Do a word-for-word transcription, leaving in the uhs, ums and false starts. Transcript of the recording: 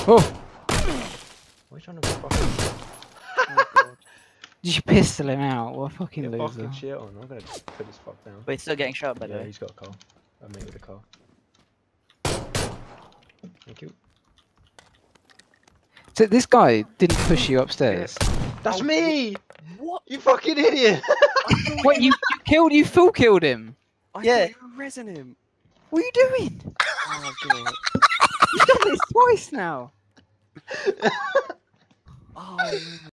Oh! Why are you trying to fucking... Oh, God. Did you pistol him out? What a fucking Get loser. fucking shit on. I'm gonna put this fuck down. But he's still getting shot, by the Yeah, way. he's got a car. I'll meet with a car. Thank you. So this guy didn't push you upstairs? That's Oh, me! What? You fucking idiot! What, you, you killed, you full killed him? I Yeah. thought you were resin him. What are you doing? Oh, God. You've done this twice now. Oh, man.